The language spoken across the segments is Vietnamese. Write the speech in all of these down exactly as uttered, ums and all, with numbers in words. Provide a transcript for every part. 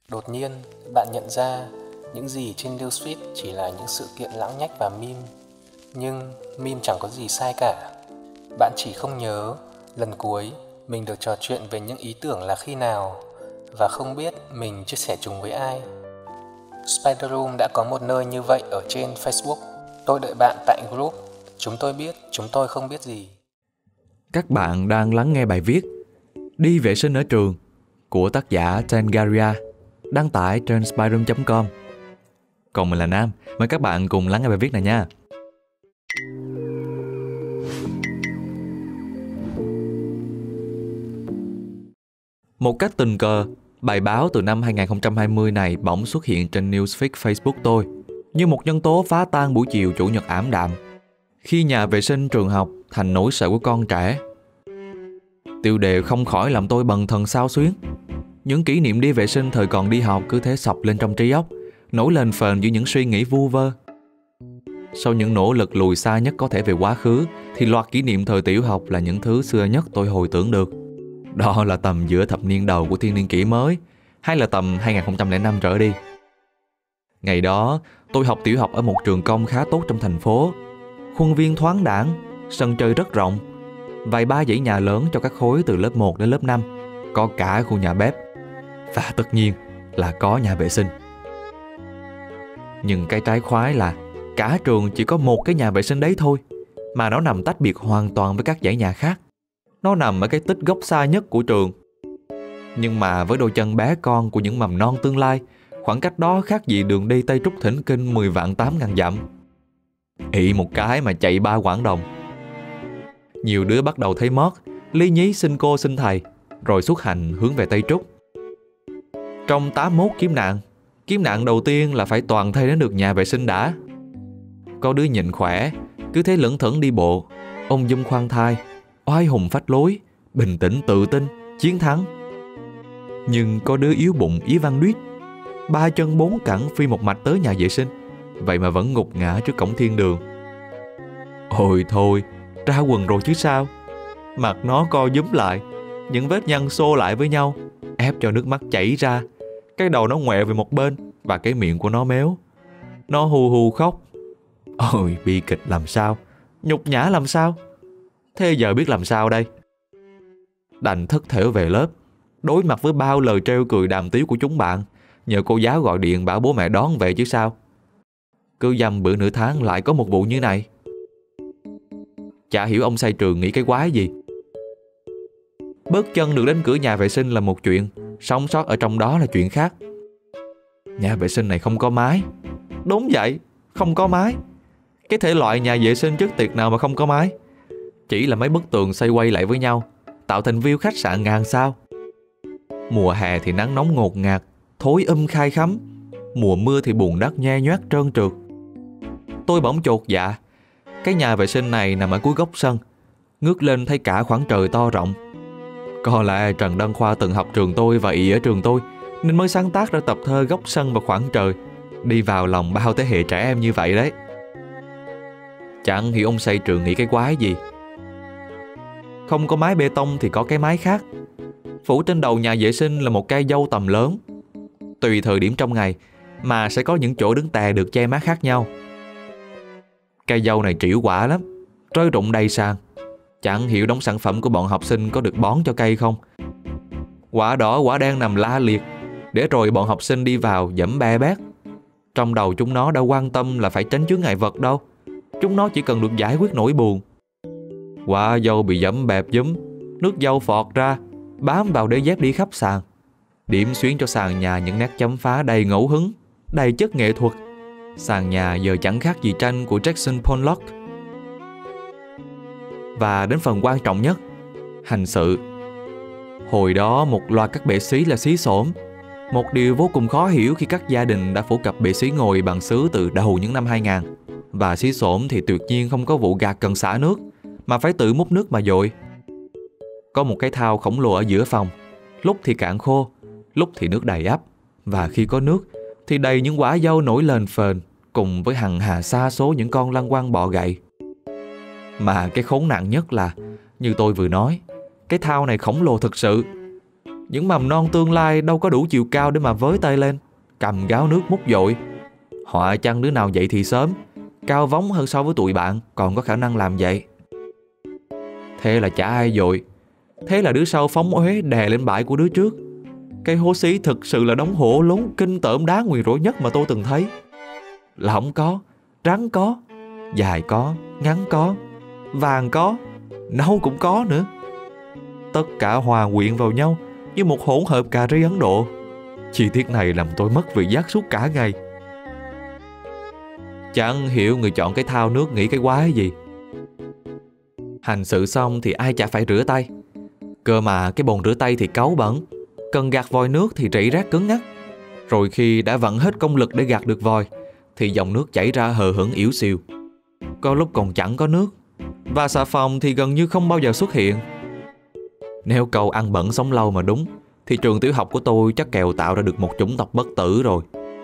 Đột nhiên, bạn nhận ra những gì trên newsfeed chỉ là những sự kiện lãng nhách và meme. Nhưng meme chẳng có gì sai cả. Bạn chỉ không nhớ lần cuối mình được trò chuyện về những ý tưởng là khi nào, và không biết mình chia sẻ chúng với ai. Spider Room đã có một nơi như vậy ở trên Facebook. Tôi đợi bạn tại group Chúng tôi biết, chúng tôi không biết gì. Các bạn đang lắng nghe bài viết Đi vệ sinh ở trường của tác giả Tangaria, đăng tải trên spiderroom chấm com. Còn mình là Nam, mời các bạn cùng lắng nghe bài viết này nha. Một cách tình cờ, bài báo từ năm hai không hai không này bỗng xuất hiện trên newsfeed Facebook tôi như một nhân tố phá tan buổi chiều chủ nhật ảm đạm, khi nhà vệ sinh trường học thành nỗi sợ của con trẻ. Tiêu đề không khỏi làm tôi bần thần xao xuyến. Những kỷ niệm đi vệ sinh thời còn đi học cứ thế sộc lên trong trí óc, nổi lên phền giữa những suy nghĩ vu vơ. Sau những nỗ lực lùi xa nhất có thể về quá khứ, thì loạt kỷ niệm thời tiểu học là những thứ xưa nhất tôi hồi tưởng được. Đó là tầm giữa thập niên đầu của thiên niên kỷ mới, hay là tầm hai không không năm trở đi. Ngày đó, tôi học tiểu học ở một trường công khá tốt trong thành phố. Khuôn viên thoáng đãng, sân chơi rất rộng, vài ba dãy nhà lớn cho các khối từ lớp một đến lớp năm, có cả khu nhà bếp, và tất nhiên là có nhà vệ sinh. Nhưng cái trái khoái là cả trường chỉ có một cái nhà vệ sinh đấy thôi, mà nó nằm tách biệt hoàn toàn với các dãy nhà khác. Nó nằm ở cái tích góc xa nhất của trường. Nhưng mà với đôi chân bé con của những mầm non tương lai, khoảng cách đó khác gì đường đi Tây Trúc Thỉnh Kinh mười vạn tám ngàn dặm. Ị một cái mà chạy ba quãng đồng. Nhiều đứa bắt đầu thấy mót, lý nhí xin cô xin thầy, rồi xuất hành hướng về Tây Trúc. Trong tám mốt kiếp nạn, kiếp nạn đầu tiên là phải toàn thây đến được nhà vệ sinh đã. Có đứa nhìn khỏe, cứ thế lững thững đi bộ, ung dung khoan thai, oai hùng phách lối, bình tĩnh tự tin, chiến thắng. Nhưng có đứa yếu bụng ý văn đuyết, ba chân bốn cẳng phi một mạch tới nhà vệ sinh, vậy mà vẫn ngục ngã trước cổng thiên đường. Ôi thôi, ra quần rồi chứ sao. Mặt nó co dúm lại, những vết nhăn xô lại với nhau, ép cho nước mắt chảy ra. Cái đầu nó ngoẹo về một bên, và cái miệng của nó méo. Nó hù hù khóc. Ôi, bi kịch làm sao, nhục nhã làm sao. Thế giờ biết làm sao đây? Đành thất thểu về lớp, đối mặt với bao lời trêu cười đàm tiếu của chúng bạn, nhờ cô giáo gọi điện bảo bố mẹ đón về chứ sao. Cứ dăm bữa nửa tháng lại có một vụ như này. Chả hiểu ông sai trường nghĩ cái quái gì. Bước chân được đến cửa nhà vệ sinh là một chuyện, sống sót ở trong đó là chuyện khác. Nhà vệ sinh này không có mái. Đúng vậy, không có mái. Cái thể loại nhà vệ sinh chức tiệt nào mà không có mái. Chỉ là mấy bức tường xây quay lại với nhau, tạo thành view khách sạn ngàn sao. Mùa hè thì nắng nóng ngột ngạt, thối um khai khắm. Mùa mưa thì bùn đất nhe nhoét trơn trượt. Tôi bỗng chột dạ. Cái nhà vệ sinh này nằm ở cuối góc sân, ngước lên thấy cả khoảng trời to rộng. Có lẽ Trần Đăng Khoa từng học trường tôi và ị ở trường tôi, nên mới sáng tác ra tập thơ Góc sân và khoảng trời, đi vào lòng bao thế hệ trẻ em như vậy đấy. Chẳng hiểu ông xây trường nghĩ cái quái gì. Không có mái bê tông thì có cái mái khác. Phủ trên đầu nhà vệ sinh là một cây dâu tầm lớn. Tùy thời điểm trong ngày mà sẽ có những chỗ đứng tè được che mát khác nhau. Cây dâu này trĩu quả lắm, rơi rụng đầy sàn. Chẳng hiểu đống sản phẩm của bọn học sinh có được bón cho cây không. Quả đỏ quả đen nằm la liệt, để rồi bọn học sinh đi vào dẫm be bét. Trong đầu chúng nó đâu quan tâm là phải tránh chướng ngại vật đâu. Chúng nó chỉ cần được giải quyết nỗi buồn. Quả dâu bị dẫm bẹp dúm, nước dâu phọt ra, bám vào đế dép đi khắp sàn, điểm xuyến cho sàn nhà những nét chấm phá đầy ngẫu hứng, đầy chất nghệ thuật. Sàn nhà giờ chẳng khác gì tranh của Jackson Pollock. Và đến phần quan trọng nhất, hành sự. Hồi đó một loạt các bệ xí là xí xổm. Một điều vô cùng khó hiểu khi các gia đình đã phổ cập bệ xí ngồi bằng sứ từ đầu những năm hai nghìn. Và xí xổm thì tuyệt nhiên không có vụ gạt cần xả nước, mà phải tự múc nước mà dội. Có một cái thau khổng lồ ở giữa phòng, lúc thì cạn khô, lúc thì nước đầy ắp. Và khi có nước thì đầy những quả dâu nổi lên phền, cùng với hằng hà sa số những con lăng quăng bọ gậy. Mà cái khốn nạn nhất là, như tôi vừa nói, cái thau này khổng lồ thực sự. Những mầm non tương lai đâu có đủ chiều cao để mà với tay lên, cầm gáo nước múc dội. Họa chăng đứa nào dậy thì sớm, cao vóng hơn so với tụi bạn, còn có khả năng làm vậy. Thế là chả ai dội. Thế là đứa sau phóng uế đè lên bãi của đứa trước. Cây hố xí thực sự là đống hổ lốn kinh tởm đáng nguyền rủa nhất mà tôi từng thấy. Lỏng có, trắng có, dài có, ngắn có, vàng có, nâu cũng có nữa. Tất cả hòa quyện vào nhau như một hỗn hợp cà ri Ấn Độ. Chi tiết này làm tôi mất vị giác suốt cả ngày. Chẳng hiểu người chọn cái thao nước nghĩ cái quái gì. Hành sự xong thì ai chả phải rửa tay. Cơ mà cái bồn rửa tay thì cáu bẩn, cần gạt vòi nước thì rỉ rác cứng ngắc. Rồi khi đã vận hết công lực để gạt được vòi thì dòng nước chảy ra hờ hững yếu xìu. Có lúc còn chẳng có nước, và xà phòng thì gần như không bao giờ xuất hiện. Nếu câu ăn bẩn sống lâu mà đúng thì trường tiểu học của tôi chắc kèo tạo ra được một chủng tộc bất tử rồi.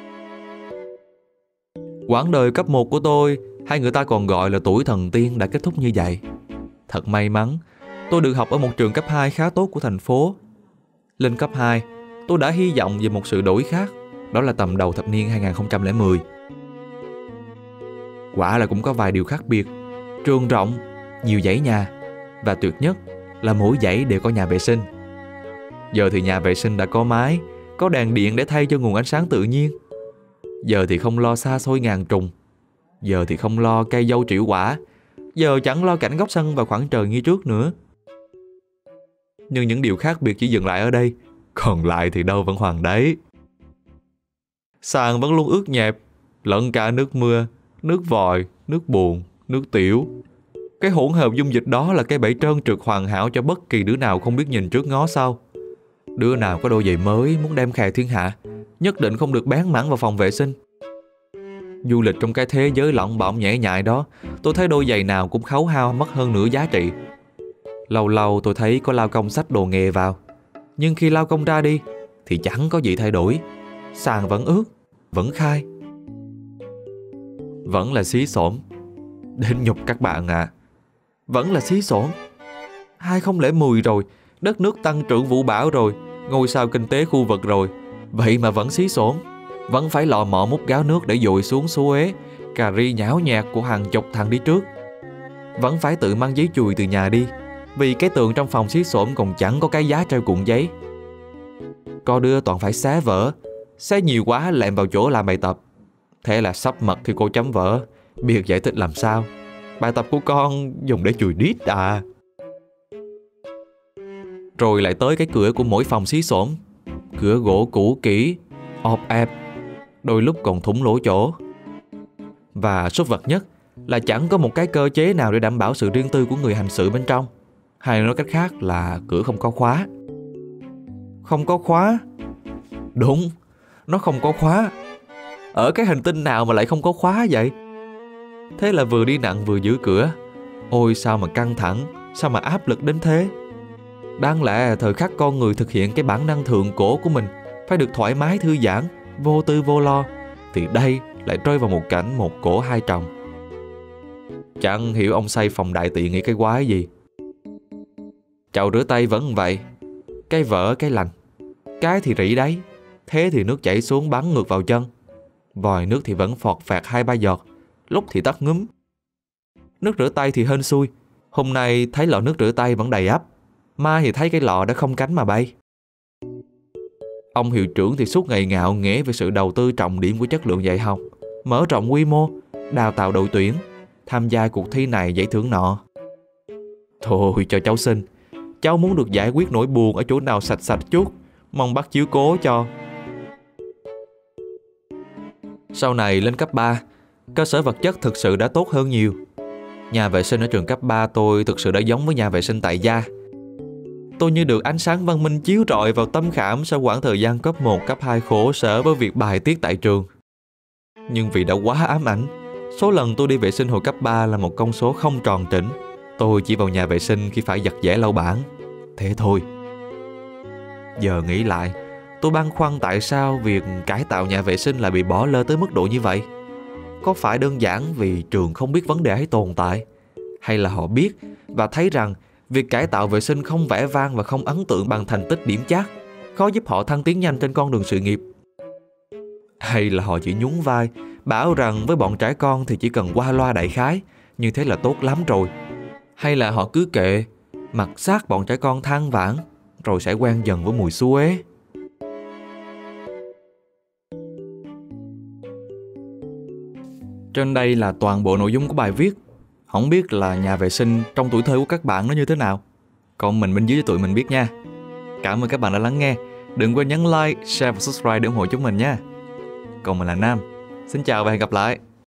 Quãng đời cấp một của tôi, hay người ta còn gọi là tuổi thần tiên, đã kết thúc như vậy. Thật may mắn, tôi được học ở một trường cấp hai khá tốt của thành phố. Lên cấp hai, tôi đã hy vọng về một sự đổi khác, đó là tầm đầu thập niên hai không không không. Quả là cũng có vài điều khác biệt. Trường rộng, nhiều dãy nhà, và tuyệt nhất là mỗi dãy đều có nhà vệ sinh. Giờ thì nhà vệ sinh đã có mái, có đèn điện để thay cho nguồn ánh sáng tự nhiên. Giờ thì không lo xa xôi ngàn trùng. Giờ thì không lo cây dâu triệu quả. Giờ chẳng lo cảnh góc sân và khoảng trời như trước nữa. Nhưng những điều khác biệt chỉ dừng lại ở đây, còn lại thì đâu vẫn hoàng đấy. Sàn vẫn luôn ướt nhẹp, lẫn cả nước mưa, nước vòi, nước bùn, nước tiểu. Cái hỗn hợp dung dịch đó là cái bẫy trơn trượt hoàn hảo cho bất kỳ đứa nào không biết nhìn trước ngó sau. Đứa nào có đôi giày mới muốn đem khè thiên hạ, nhất định không được bén mảng vào phòng vệ sinh. Du lịch trong cái thế giới lỏng bỏng nhễ nhại đó, tôi thấy đôi giày nào cũng khấu hao mất hơn nửa giá trị. Lâu lâu tôi thấy có lao công xách đồ nghề vào, nhưng khi lao công ra đi thì chẳng có gì thay đổi. Sàn vẫn ướt, vẫn khai, vẫn là xí xổm. Đến nhục các bạn ạ. À. Vẫn là xí xổm. hai không không không rồi, đất nước tăng trưởng vũ bão rồi, ngôi sao kinh tế khu vực rồi, vậy mà vẫn xí xổm. Vẫn phải lò mò múc gáo nước để dội xuống số uế, cà ri nhão nhạt của hàng chục thằng đi trước. Vẫn phải tự mang giấy chùi từ nhà đi, vì cái tường trong phòng xí xổm còn chẳng có cái giá treo cuộn giấy. Có đứa toàn phải xé vở, xé nhiều quá lẹm vào chỗ làm bài tập. Thế là sắp mật khi cô chấm vở, biết giải thích làm sao. Bài tập của con dùng để chùi đít à. Rồi lại tới cái cửa của mỗi phòng xí xổm. Cửa gỗ cũ kỹ, ọp ẹp, đôi lúc còn thủng lỗ chỗ. Và sốt vật nhất là chẳng có một cái cơ chế nào để đảm bảo sự riêng tư của người hành sự bên trong. Hay nói cách khác là cửa không có khóa. Không có khóa. Đúng, nó không có khóa. Ở cái hành tinh nào mà lại không có khóa vậy? Thế là vừa đi nặng vừa giữ cửa. Ôi sao mà căng thẳng, sao mà áp lực đến thế. Đáng lẽ thời khắc con người thực hiện cái bản năng thượng cổ của mình, phải được thoải mái thư giãn, vô tư vô lo, thì đây lại rơi vào một cảnh một cổ hai tròng. Chẳng hiểu ông xây phòng đại tiện nghĩ cái quái gì. Chậu rửa tay vẫn vậy, cái vỡ cái lành, cái thì rỉ đáy, thế thì nước chảy xuống bắn ngược vào chân. Vòi nước thì vẫn phọt phạt hai ba giọt, lúc thì tắt ngúm. Nước rửa tay thì hên xui, hôm nay thấy lọ nước rửa tay vẫn đầy ắp, mai thì thấy cái lọ đã không cánh mà bay. Ông hiệu trưởng thì suốt ngày ngạo nghễ về sự đầu tư trọng điểm của chất lượng dạy học, mở rộng quy mô, đào tạo đội tuyển, tham gia cuộc thi này giải thưởng nọ. Thôi cho cháu xin, cháu muốn được giải quyết nỗi buồn ở chỗ nào sạch sạch chút, mong bác chiếu cố cho. Sau này lên cấp ba, cơ sở vật chất thực sự đã tốt hơn nhiều. Nhà vệ sinh ở trường cấp ba tôi thực sự đã giống với nhà vệ sinh tại gia. Tôi như được ánh sáng văn minh chiếu rọi vào tâm khảm sau quãng thời gian cấp một, cấp hai khổ sở với việc bài tiết tại trường. Nhưng vì đã quá ám ảnh, số lần tôi đi vệ sinh hồi cấp ba là một con số không tròn trĩnh. Tôi chỉ vào nhà vệ sinh khi phải giặt giẻ lau bảng. Thế thôi. Giờ nghĩ lại, tôi băn khoăn tại sao việc cải tạo nhà vệ sinh lại bị bỏ lơ tới mức độ như vậy. Có phải đơn giản vì trường không biết vấn đề ấy tồn tại, hay là họ biết và thấy rằng việc cải tạo vệ sinh không vẻ vang và không ấn tượng bằng thành tích điểm chát, khó giúp họ thăng tiến nhanh trên con đường sự nghiệp? Hay là họ chỉ nhún vai, bảo rằng với bọn trẻ con thì chỉ cần qua loa đại khái, như thế là tốt lắm rồi? Hay là họ cứ kệ, mặc xác bọn trẻ con than vãn, rồi sẽ quen dần với mùi xú ế? Trên đây là toàn bộ nội dung của bài viết. Không biết là nhà vệ sinh trong tuổi thơ của các bạn nó như thế nào? Comment bên dưới cho tụi mình biết nha. Cảm ơn các bạn đã lắng nghe. Đừng quên nhấn like, share và subscribe để ủng hộ chúng mình nha. Còn mình là Nam. Xin chào và hẹn gặp lại.